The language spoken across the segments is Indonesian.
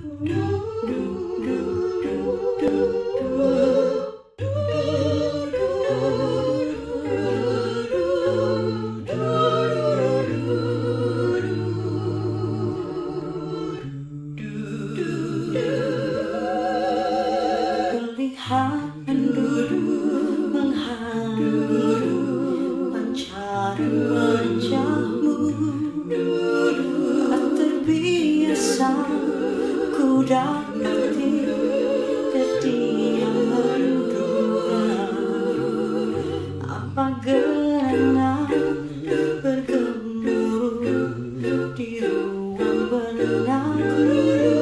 Melihat menduru mengharu pancaran wajahmu, tak terbiasa ku dapati kediaman dua. Apa gerana bergemuruh di ruang benakku?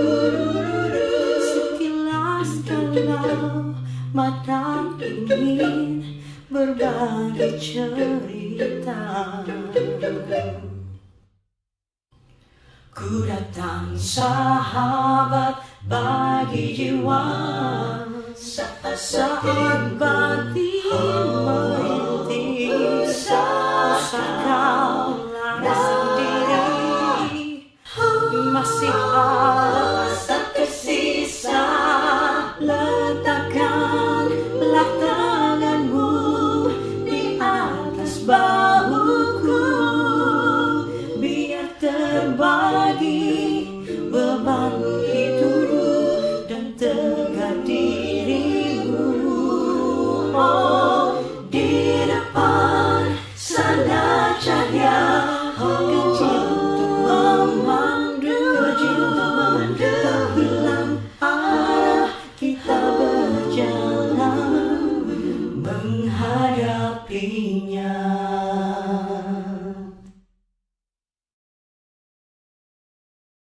Sekilas kalau mata ingin berbagi cerita, ku datang sahabat bagi jiwa. Saat batin merintih, saat kau lari sendiri, masih ada rasa tersisa. Letakkanlah tanganmu di atas bahuku, biar terbang